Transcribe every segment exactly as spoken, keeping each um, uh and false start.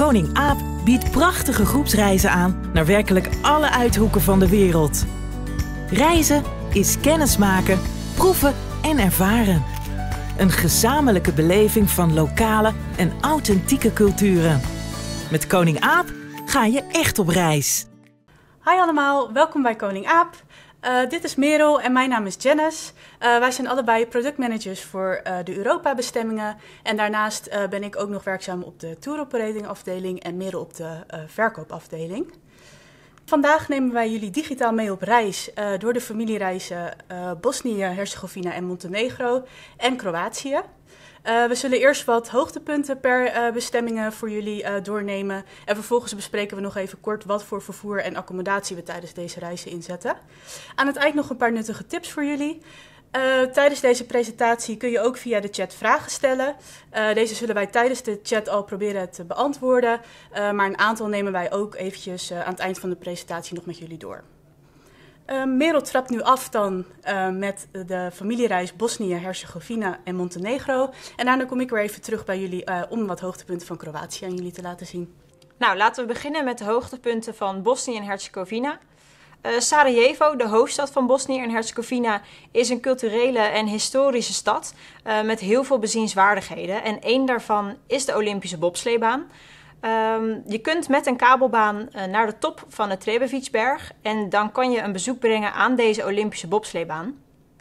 Koning Aap biedt prachtige groepsreizen aan naar werkelijk alle uithoeken van de wereld. Reizen is kennismaken, proeven en ervaren. Een gezamenlijke beleving van lokale en authentieke culturen. Met Koning Aap ga je echt op reis. Hi allemaal, welkom bij Koning Aap. Uh, dit is Merel en mijn naam is Janice. Uh, wij zijn allebei productmanagers voor uh, de Europa-bestemmingen. En daarnaast uh, ben ik ook nog werkzaam op de tour operating afdeling en Merel op de uh, verkoopafdeling. Vandaag nemen wij jullie digitaal mee op reis uh, door de familiereizen uh, Bosnië, Herzegovina en Montenegro en Kroatië. Uh, we zullen eerst wat hoogtepunten per uh, bestemmingen voor jullie uh, doornemen. En vervolgens bespreken we nog even kort wat voor vervoer en accommodatie we tijdens deze reizen inzetten. Aan het eind nog een paar nuttige tips voor jullie. Uh, tijdens deze presentatie kun je ook via de chat vragen stellen. Uh, deze zullen wij tijdens de chat al proberen te beantwoorden. Uh, maar een aantal nemen wij ook eventjes uh, aan het eind van de presentatie nog met jullie door. Uh, Merel trapt nu af dan uh, met de familiereis Bosnië, Herzegovina en Montenegro. En daarna kom ik weer even terug bij jullie uh, om wat hoogtepunten van Kroatië aan jullie te laten zien. Nou, laten we beginnen met de hoogtepunten van Bosnië en Herzegovina. Uh, Sarajevo, de hoofdstad van Bosnië en Herzegovina, is een culturele en historische stad uh, met heel veel bezienswaardigheden. En één daarvan is de Olympische bobsleebaan. Um, je kunt met een kabelbaan uh, naar de top van de Trebevitsberg en dan kan je een bezoek brengen aan deze Olympische bobsleebaan.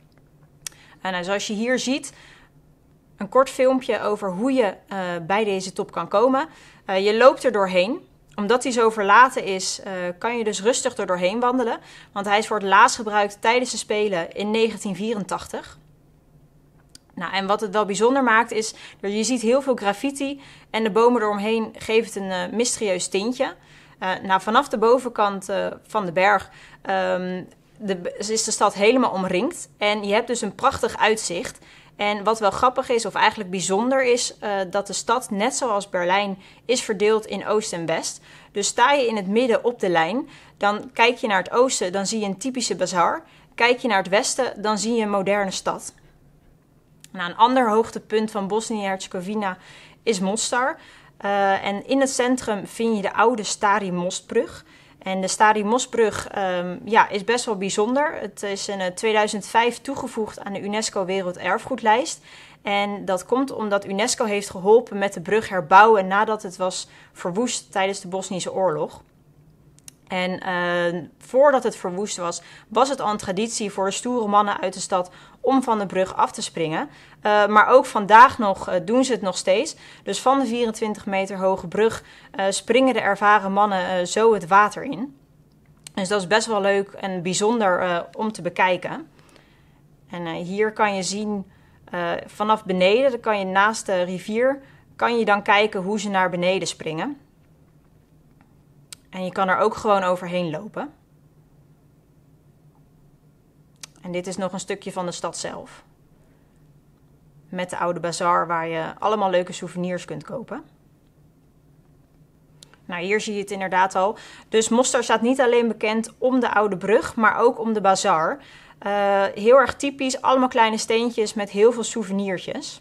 En uh, zoals je hier ziet, een kort filmpje over hoe je uh, bij deze top kan komen. Uh, je loopt er doorheen. Omdat hij zo verlaten is, uh, kan je dus rustig er doorheen wandelen. Want hij is voor het laatst gebruikt tijdens de Spelen in negentien vierentachtig. Nou, en wat het wel bijzonder maakt is, dat je ziet heel veel graffiti en de bomen eromheen geven het een uh, mysterieus tintje. Uh, nou, vanaf de bovenkant uh, van de berg um, de, is de stad helemaal omringd en je hebt dus een prachtig uitzicht. En wat wel grappig is, of eigenlijk bijzonder is, uh, dat de stad, net zoals Berlijn, is verdeeld in oost en west. Dus sta je in het midden op de lijn, dan kijk je naar het oosten, dan zie je een typische bazaar. Kijk je naar het westen, dan zie je een moderne stad. Nou, een ander hoogtepunt van Bosnië-Herzegovina is Mostar. Uh, en in het centrum vind je de oude Stari Mostbrug. En de Stari Mostbrug um, ja, is best wel bijzonder. Het is in tweeduizend vijf toegevoegd aan de UNESCO Werelderfgoedlijst. En dat komt omdat UNESCO heeft geholpen met de brug herbouwen nadat het was verwoest tijdens de Bosnische oorlog. En uh, voordat het verwoest was, was het al een traditie voor de stoere mannen uit de stad om van de brug af te springen. Uh, maar ook vandaag nog uh, doen ze het nog steeds. Dus van de vierentwintig meter hoge brug uh, springen de ervaren mannen uh, zo het water in. Dus dat is best wel leuk en bijzonder uh, om te bekijken. En uh, hier kan je zien uh, vanaf beneden, dan kan je naast de rivier, kan je dan kijken hoe ze naar beneden springen. En je kan er ook gewoon overheen lopen. En dit is nog een stukje van de stad zelf. Met de oude bazaar waar je allemaal leuke souvenirs kunt kopen. Nou, hier zie je het inderdaad al. Dus Mostar staat niet alleen bekend om de oude brug, maar ook om de bazaar. Uh, heel erg typisch, allemaal kleine steentjes met heel veel souvenirtjes.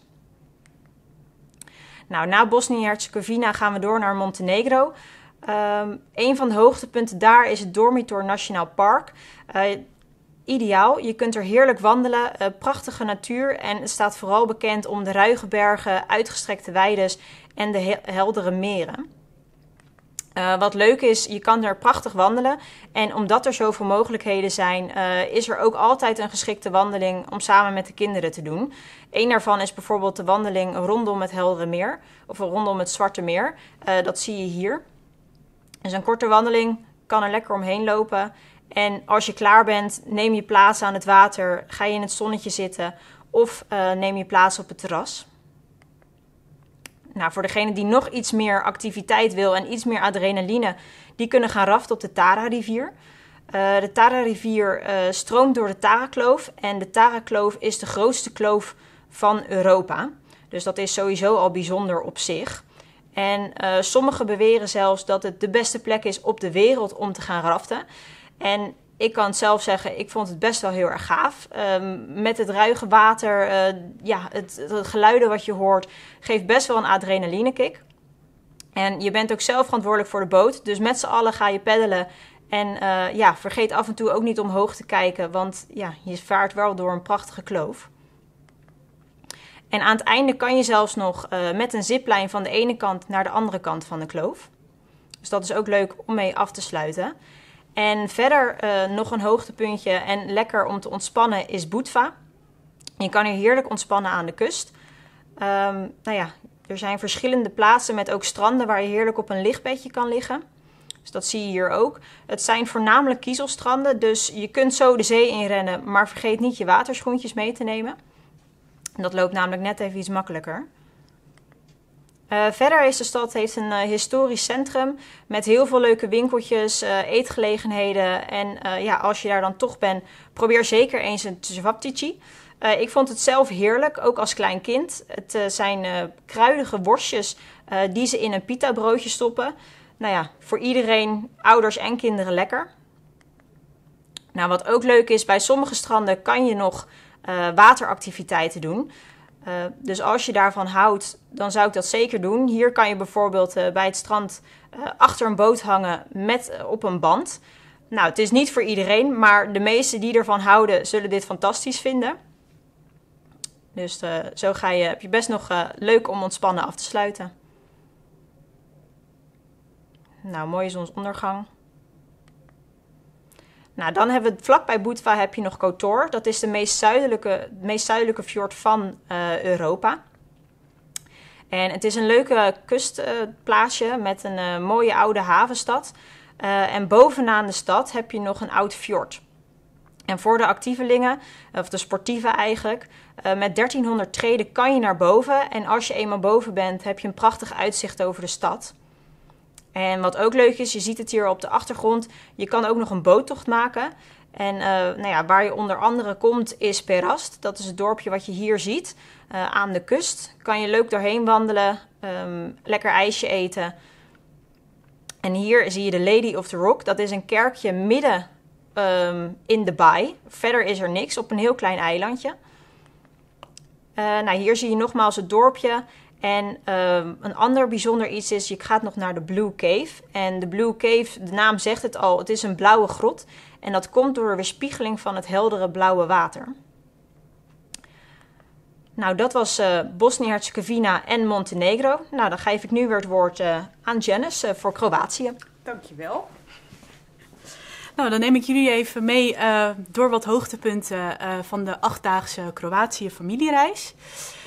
Nou, na Bosnië-Herzegovina gaan we door naar Montenegro. Um, een van de hoogtepunten daar is het Dormitor Nationaal Park. Uh, ideaal, je kunt er heerlijk wandelen, uh, prachtige natuur en het staat vooral bekend om de ruige bergen, uitgestrekte weides en de he- heldere meren. Uh, wat leuk is, je kan er prachtig wandelen en omdat er zoveel mogelijkheden zijn, uh, is er ook altijd een geschikte wandeling om samen met de kinderen te doen. Eén daarvan is bijvoorbeeld de wandeling rondom het heldere meer of rondom het Zwarte Meer. Uh, dat zie je hier. Dus een korte wandeling, kan er lekker omheen lopen. En als je klaar bent, neem je plaats aan het water, ga je in het zonnetje zitten of uh, neem je plaats op het terras. Nou, voor degene die nog iets meer activiteit wil en iets meer adrenaline, die kunnen gaan raften op de Tara-rivier. Uh, de Tara-rivier uh, stroomt door de Tara-kloof en de Tara-kloof is de grootste kloof van Europa. Dus dat is sowieso al bijzonder op zich. En uh, sommigen beweren zelfs dat het de beste plek is op de wereld om te gaan raften. En ik kan het zelf zeggen, ik vond het best wel heel erg gaaf. Um, met het ruige water, uh, ja, het, het geluiden wat je hoort, geeft best wel een adrenalinekick. En je bent ook zelf verantwoordelijk voor de boot. Dus met z'n allen ga je peddelen. En uh, ja, vergeet af en toe ook niet omhoog te kijken. Want ja, je vaart wel door een prachtige kloof. En aan het einde kan je zelfs nog uh, met een ziplijn van de ene kant naar de andere kant van de kloof. Dus dat is ook leuk om mee af te sluiten. En verder uh, nog een hoogtepuntje en lekker om te ontspannen is Budva. Je kan hier heerlijk ontspannen aan de kust. Um, nou ja, er zijn verschillende plaatsen met ook stranden waar je heerlijk op een lichtbedje kan liggen. Dus dat zie je hier ook. Het zijn voornamelijk kiezelstranden, dus je kunt zo de zee inrennen, maar vergeet niet je waterschoentjes mee te nemen. Dat loopt namelijk net even iets makkelijker. Uh, verder is de stad heeft een uh, historisch centrum met heel veel leuke winkeltjes, uh, eetgelegenheden. En uh, ja, als je daar dan toch bent, probeer zeker eens een cevapcici. Uh, ik vond het zelf heerlijk, ook als klein kind. Het uh, zijn uh, kruidige worstjes uh, die ze in een pita broodje stoppen. Nou ja, voor iedereen, ouders en kinderen lekker. Nou, wat ook leuk is, bij sommige stranden kan je nog uh, wateractiviteiten doen. Uh, dus als je daarvan houdt, dan zou ik dat zeker doen. Hier kan je bijvoorbeeld uh, bij het strand uh, achter een boot hangen met uh, op een band. Nou, het is niet voor iedereen, maar de meesten die ervan houden zullen dit fantastisch vinden. Dus uh, zo ga je, heb je best nog uh, leuk om ontspannen af te sluiten. Nou, mooie zonsondergang. Nou, dan hebben we vlakbij Budva heb je nog Kotor. Dat is de meest zuidelijke, meest zuidelijke fjord van uh, Europa. En het is een leuke kustplaatsje uh, met een uh, mooie oude havenstad. Uh, en bovenaan de stad heb je nog een oud fjord. En voor de actievelingen, of de sportieven eigenlijk, uh, met dertienhonderd treden kan je naar boven. En als je eenmaal boven bent, heb je een prachtig uitzicht over de stad. En wat ook leuk is, je ziet het hier op de achtergrond, je kan ook nog een boottocht maken. En uh, nou ja, waar je onder andere komt is Perast. Dat is het dorpje wat je hier ziet, uh, aan de kust. Kan je leuk doorheen wandelen, um, lekker ijsje eten. En hier zie je de Lady of the Rock. Dat is een kerkje midden um, in de baai. Verder is er niks, op een heel klein eilandje. Uh, nou, hier zie je nogmaals het dorpje. En um, een ander bijzonder iets is, je gaat nog naar de Blue Cave. En de Blue Cave, de naam zegt het al, het is een blauwe grot. En dat komt door de weerspiegeling van het heldere blauwe water. Nou, dat was uh, Bosnië-Herzegovina en Montenegro. Nou, dan geef ik nu weer het woord uh, aan Janice uh, voor Kroatië. Dankjewel. Nou, dan neem ik jullie even mee uh, door wat hoogtepunten uh, van de achtdaagse Kroatië familiereis.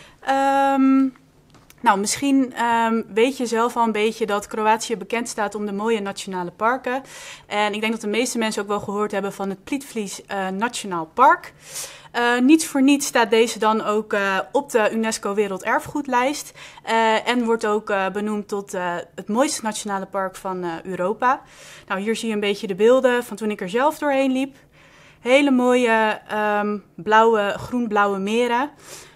Um, Nou, misschien um, weet je zelf al een beetje dat Kroatië bekend staat om de mooie nationale parken. En ik denk dat de meeste mensen ook wel gehoord hebben van het Plitvice uh, Nationaal Park. Uh, niets voor niets staat deze dan ook uh, op de UNESCO Werelderfgoedlijst. Uh, en wordt ook uh, benoemd tot uh, het mooiste nationale park van uh, Europa. Nou, hier zie je een beetje de beelden van toen ik er zelf doorheen liep. Hele mooie um, blauwe, groen-blauwe meren.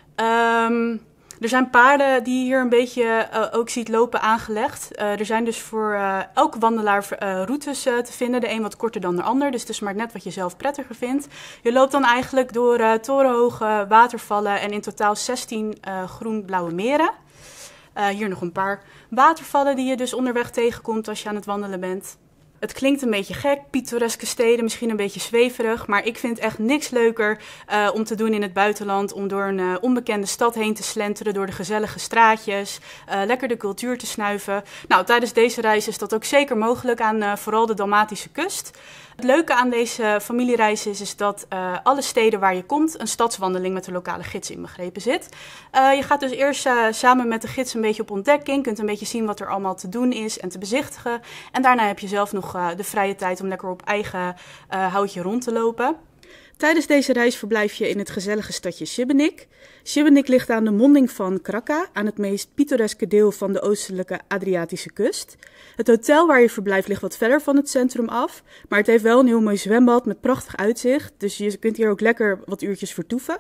Um, Er zijn paarden die je hier een beetje uh, ook ziet lopen aangelegd. Uh, er zijn dus voor uh, elke wandelaar uh, routes uh, te vinden. De een wat korter dan de ander, dus het is maar net wat je zelf prettiger vindt. Je loopt dan eigenlijk door uh, torenhoge watervallen en in totaal zestien uh, groen-blauwe meren. Uh, hier nog een paar watervallen die je dus onderweg tegenkomt als je aan het wandelen bent. Het klinkt een beetje gek, pittoreske steden, misschien een beetje zweverig, maar ik vind echt niks leuker uh, om te doen in het buitenland, om door een uh, onbekende stad heen te slenteren, door de gezellige straatjes, uh, lekker de cultuur te snuiven. Nou, tijdens deze reis is dat ook zeker mogelijk aan uh, vooral de Dalmatische kust. Het leuke aan deze familiereis is, is dat uh, alle steden waar je komt een stadswandeling met de lokale gids inbegrepen zit. Uh, je gaat dus eerst uh, samen met de gids een beetje op ontdekking, kunt een beetje zien wat er allemaal te doen is en te bezichtigen. En daarna heb je zelf nog uh, de vrije tijd om lekker op eigen uh, houtje rond te lopen. Tijdens deze reis verblijf je in het gezellige stadje Šibenik. Šibenik ligt aan de monding van Krka, aan het meest pittoreske deel van de oostelijke Adriatische kust. Het hotel waar je verblijft ligt wat verder van het centrum af, maar het heeft wel een heel mooi zwembad met prachtig uitzicht, dus je kunt hier ook lekker wat uurtjes vertoeven.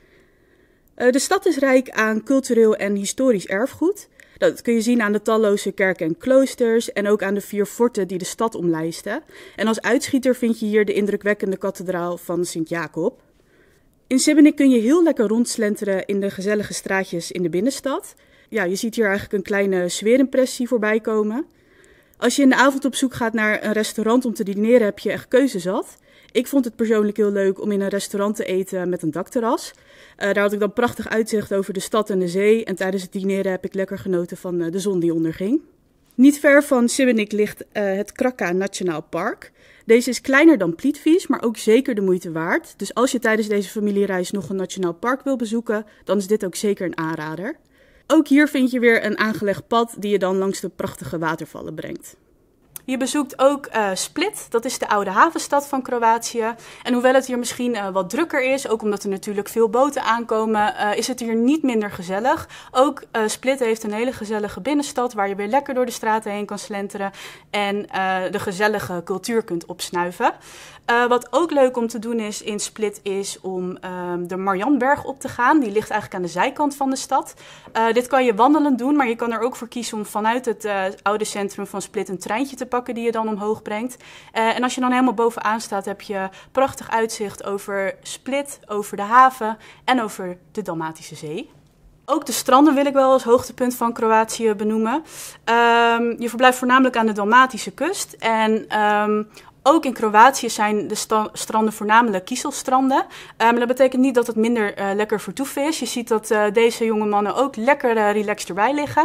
Uh, de stad is rijk aan cultureel en historisch erfgoed. Dat kun je zien aan de talloze kerken en kloosters en ook aan de vier forten die de stad omlijsten. En als uitschieter vind je hier de indrukwekkende kathedraal van Sint-Jacob. In Šibenik kun je heel lekker rondslenteren in de gezellige straatjes in de binnenstad. Ja, je ziet hier eigenlijk een kleine sfeerimpressie voorbij komen. Als je in de avond op zoek gaat naar een restaurant om te dineren, heb je echt keuze zat. Ik vond het persoonlijk heel leuk om in een restaurant te eten met een dakterras. Uh, daar had ik dan prachtig uitzicht over de stad en de zee. En tijdens het dineren heb ik lekker genoten van uh, de zon die onderging. Niet ver van Šibenik ligt uh, het Krka Nationaal Park. Deze is kleiner dan Plitvice, maar ook zeker de moeite waard. Dus als je tijdens deze familiereis nog een nationaal park wil bezoeken, dan is dit ook zeker een aanrader. Ook hier vind je weer een aangelegd pad die je dan langs de prachtige watervallen brengt. Je bezoekt ook uh, Split, dat is de oude havenstad van Kroatië. En hoewel het hier misschien uh, wat drukker is, ook omdat er natuurlijk veel boten aankomen, uh, is het hier niet minder gezellig. Ook uh, Split heeft een hele gezellige binnenstad waar je weer lekker door de straten heen kan slenteren en uh, de gezellige cultuur kunt opsnuiven. Uh, wat ook leuk om te doen is in Split is om uh, de Marianberg op te gaan. Die ligt eigenlijk aan de zijkant van de stad. Uh, dit kan je wandelend doen, maar je kan er ook voor kiezen om vanuit het uh, oude centrum van Split een treintje te pakken die je dan omhoog brengt. Uh, en als je dan helemaal bovenaan staat, heb je prachtig uitzicht over Split, over de haven en over de Dalmatische Zee. Ook de stranden wil ik wel als hoogtepunt van Kroatië benoemen. Um, je verblijft voornamelijk aan de Dalmatische kust en um, ook in Kroatië zijn de sta- stranden voornamelijk kiezelstranden. Uh, maar dat betekent niet dat het minder uh, lekker vertoeven is. Je ziet dat uh, deze jonge mannen ook lekker uh, relaxed erbij liggen.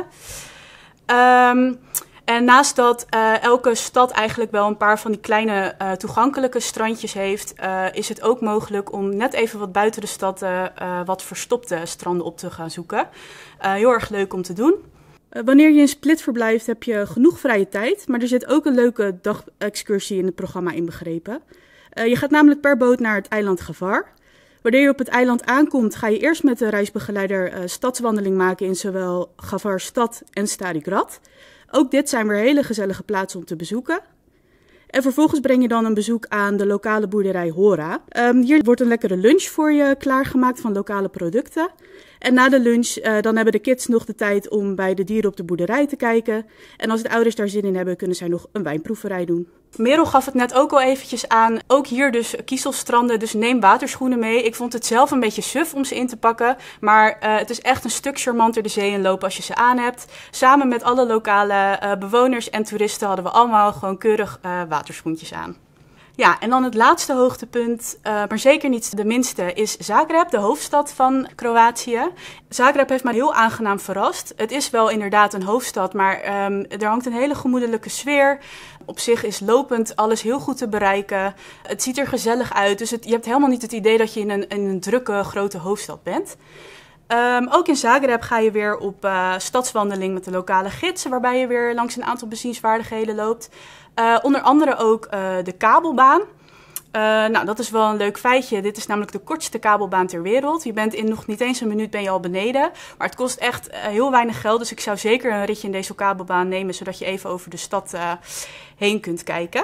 Um, en naast dat uh, elke stad eigenlijk wel een paar van die kleine uh, toegankelijke strandjes heeft, uh, is het ook mogelijk om net even wat buiten de stad uh, uh, wat verstopte stranden op te gaan zoeken. Uh, heel erg leuk om te doen. Uh, wanneer je in Split verblijft heb je genoeg vrije tijd, maar er zit ook een leuke dagexcursie in het programma inbegrepen. Uh, je gaat namelijk per boot naar het eiland Hvar. Wanneer je op het eiland aankomt, ga je eerst met de reisbegeleider uh, stadswandeling maken in zowel Hvar stad en Stari Grad. Ook dit zijn weer hele gezellige plaatsen om te bezoeken. En vervolgens breng je dan een bezoek aan de lokale boerderij Hora. Um, hier wordt een lekkere lunch voor je klaargemaakt van lokale producten. En na de lunch uh, dan hebben de kids nog de tijd om bij de dieren op de boerderij te kijken. En als de ouders daar zin in hebben, kunnen zij nog een wijnproeverij doen. Merel gaf het net ook al eventjes aan. Ook hier dus kiezelstranden, dus neem waterschoenen mee. Ik vond het zelf een beetje suf om ze in te pakken. Maar uh, het is echt een stuk charmanter de zee in lopen als je ze aan hebt. Samen met alle lokale uh, bewoners en toeristen hadden we allemaal gewoon keurig uh, waterschoentjes aan. Ja, en dan het laatste hoogtepunt, uh, maar zeker niet de minste, is Zagreb, de hoofdstad van Kroatië. Zagreb heeft mij heel aangenaam verrast. Het is wel inderdaad een hoofdstad, maar um, er hangt een hele gemoedelijke sfeer. Op zich is lopend alles heel goed te bereiken. Het ziet er gezellig uit, dus het, je hebt helemaal niet het idee dat je in een, in een drukke grote hoofdstad bent. Um, ook in Zagreb ga je weer op uh, stadswandeling met de lokale gidsen, waarbij je weer langs een aantal bezienswaardigheden loopt. Uh, onder andere ook uh, de kabelbaan. Uh, nou, dat is wel een leuk feitje. Dit is namelijk de kortste kabelbaan ter wereld. Je bent in nog niet eens een minuut ben je al beneden. Maar het kost echt uh, heel weinig geld. Dus ik zou zeker een ritje in deze kabelbaan nemen, zodat je even over de stad uh, heen kunt kijken.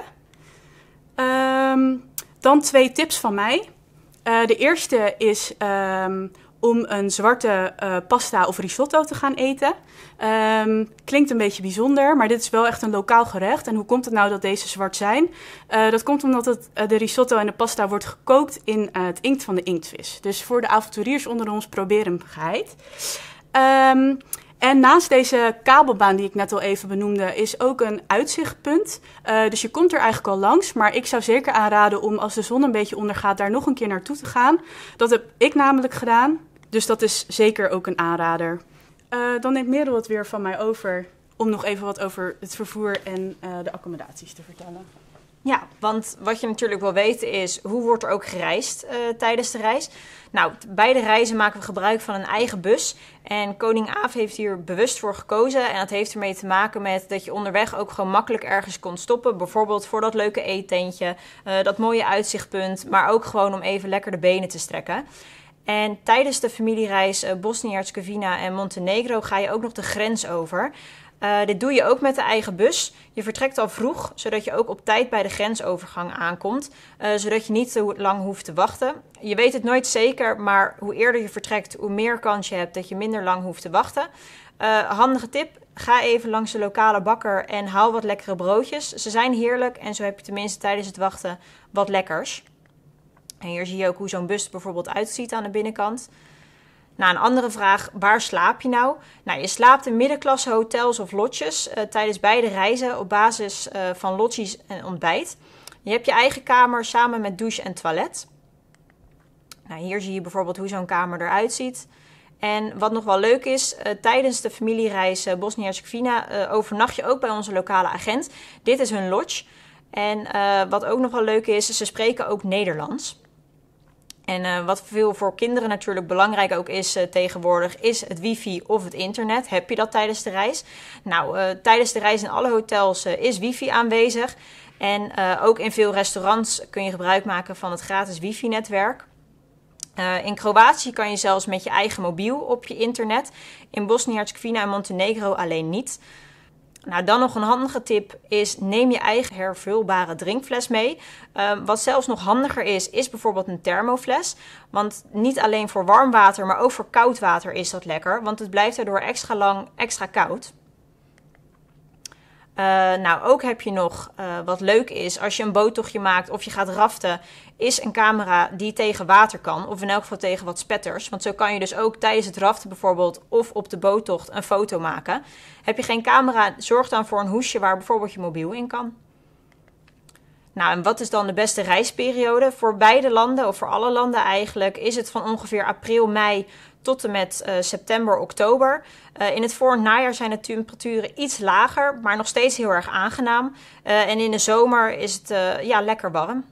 Um, dan twee tips van mij. Uh, de eerste is Um, om een zwarte uh, pasta of risotto te gaan eten. Um, klinkt een beetje bijzonder, maar dit is wel echt een lokaal gerecht. En hoe komt het nou dat deze zwart zijn? Uh, dat komt omdat het, uh, de risotto en de pasta wordt gekookt in uh, het inkt van de inktvis. Dus voor de avonturiers onder ons, probeer hem geheid. Um, En naast deze kabelbaan die ik net al even benoemde, is ook een uitzichtpunt. Uh, dus je komt er eigenlijk al langs, maar ik zou zeker aanraden om als de zon een beetje ondergaat daar nog een keer naartoe te gaan. Dat heb ik namelijk gedaan, dus dat is zeker ook een aanrader. Uh, dan neemt Merel het weer van mij over om nog even wat over het vervoer en uh, de accommodaties te vertellen. Ja, want wat je natuurlijk wil weten is, hoe wordt er ook gereisd uh, tijdens de reis? Nou, bij de reizen maken we gebruik van een eigen bus. En Koning Aaf heeft hier bewust voor gekozen. En dat heeft ermee te maken met dat je onderweg ook gewoon makkelijk ergens kon stoppen. Bijvoorbeeld voor dat leuke eettentje, uh, dat mooie uitzichtpunt. Maar ook gewoon om even lekker de benen te strekken. En tijdens de familiereis uh, Bosnië-Herzegovina en Montenegro ga je ook nog de grens over. Uh, dit doe je ook met de eigen bus. Je vertrekt al vroeg, zodat je ook op tijd bij de grensovergang aankomt. Uh, zodat je niet te lang hoeft te wachten. Je weet het nooit zeker, maar hoe eerder je vertrekt, hoe meer kans je hebt dat je minder lang hoeft te wachten. Uh, handige tip, ga even langs de lokale bakker en haal wat lekkere broodjes. Ze zijn heerlijk en zo heb je tenminste tijdens het wachten wat lekkers. En hier zie je ook hoe zo'n bus er bijvoorbeeld uitziet aan de binnenkant. Nou, een andere vraag, waar slaap je nou? Nou, je slaapt in middenklasse hotels of lodges uh, tijdens beide reizen op basis uh, van lodges en ontbijt. Je hebt je eigen kamer samen met douche en toilet. Nou, hier zie je bijvoorbeeld hoe zo'n kamer eruit ziet. En wat nog wel leuk is, uh, tijdens de familiereis uh, Bosnië-Herzegovina uh, overnacht je ook bij onze lokale agent. Dit is hun lodge. En uh, wat ook nog wel leuk is, ze spreken ook Nederlands. En uh, wat veel voor kinderen natuurlijk belangrijk ook is uh, tegenwoordig, is het wifi of het internet. Heb je dat tijdens de reis? Nou, uh, tijdens de reis in alle hotels uh, is wifi aanwezig. En uh, ook in veel restaurants kun je gebruik maken van het gratis wifi-netwerk. Uh, in Kroatië kan je zelfs met je eigen mobiel op je internet. In Bosnië-Herzegovina en Montenegro alleen niet. Nou, dan nog een handige tip is, neem je eigen hervulbare drinkfles mee. Uh, wat zelfs nog handiger is, is bijvoorbeeld een thermofles. Want niet alleen voor warm water, maar ook voor koud water is dat lekker. Want het blijft daardoor extra lang extra koud. Uh, nou, ook heb je nog, uh, wat leuk is, als je een boottochtje maakt of je gaat raften, is een camera die tegen water kan. Of in elk geval tegen wat spetters. Want zo kan je dus ook tijdens het raften bijvoorbeeld of op de boottocht een foto maken. Heb je geen camera, zorg dan voor een hoesje waar bijvoorbeeld je mobiel in kan. Nou, en wat is dan de beste reisperiode? Voor beide landen, of voor alle landen eigenlijk, is het van ongeveer april, mei tot en met uh, september, oktober. Uh, in het voor- en najaar zijn de temperaturen iets lager, maar nog steeds heel erg aangenaam. Uh, en in de zomer is het uh, ja, lekker warm.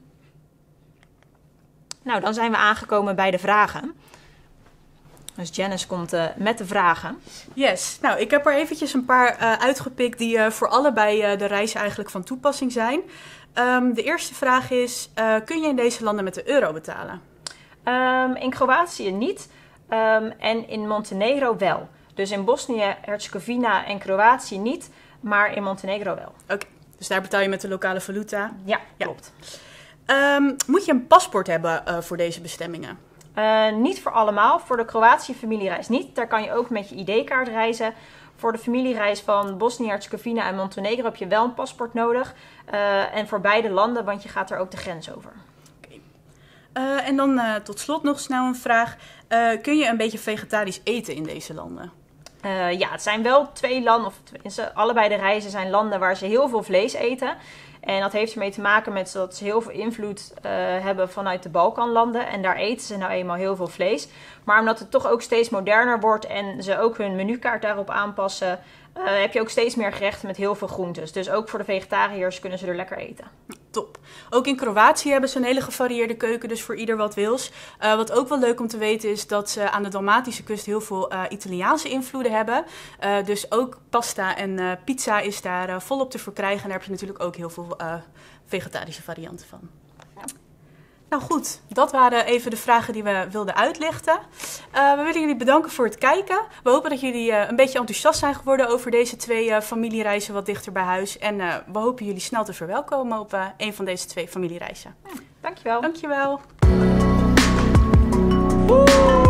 Nou, dan zijn we aangekomen bij de vragen. Dus Janice komt uh, met de vragen. Yes, nou ik heb er eventjes een paar uh, uitgepikt die uh, voor allebei uh, de reizen eigenlijk van toepassing zijn. Um, de eerste vraag is, uh, kun je in deze landen met de euro betalen? Um, in Kroatië niet um, en in Montenegro wel. Dus in Bosnië-Herzegovina en Kroatië niet, maar in Montenegro wel. Oké, okay, dus daar betaal je met de lokale valuta? Ja, klopt. Ja. Um, moet je een paspoort hebben uh, voor deze bestemmingen? Uh, niet voor allemaal. Voor de Kroatië-familiereis niet. Daar kan je ook met je I D-kaart reizen. Voor de familiereis van Bosnië-Herzegovina en Montenegro heb je wel een paspoort nodig. Uh, en voor beide landen, want je gaat er ook de grens over. Okay. Uh, en dan uh, tot slot nog snel een vraag. Uh, kun je een beetje vegetarisch eten in deze landen? Uh, ja, het zijn wel twee landen, of tenminste allebei de reizen zijn landen waar ze heel veel vlees eten. En dat heeft ermee te maken met dat ze heel veel invloed uh, hebben vanuit de Balkanlanden. En daar eten ze nou eenmaal heel veel vlees. Maar omdat het toch ook steeds moderner wordt en ze ook hun menukaart daarop aanpassen, uh, heb je ook steeds meer gerechten met heel veel groentes. Dus ook voor de vegetariërs kunnen ze er lekker eten. Top. Ook in Kroatië hebben ze een hele gevarieerde keuken, dus voor ieder wat wils. Uh, wat ook wel leuk om te weten is dat ze aan de Dalmatische kust heel veel uh, Italiaanse invloeden hebben. Uh, dus ook pasta en uh, pizza is daar uh, volop te verkrijgen. En daar heb je natuurlijk ook heel veel uh, vegetarische varianten van. Ja. Nou goed, dat waren even de vragen die we wilden uitlichten. Uh, we willen jullie bedanken voor het kijken. We hopen dat jullie uh, een beetje enthousiast zijn geworden over deze twee uh, familiereizen wat dichter bij huis. En uh, we hopen jullie snel te verwelkomen op uh, een van deze twee familiereizen. Ja, dankjewel. Dankjewel. Woe!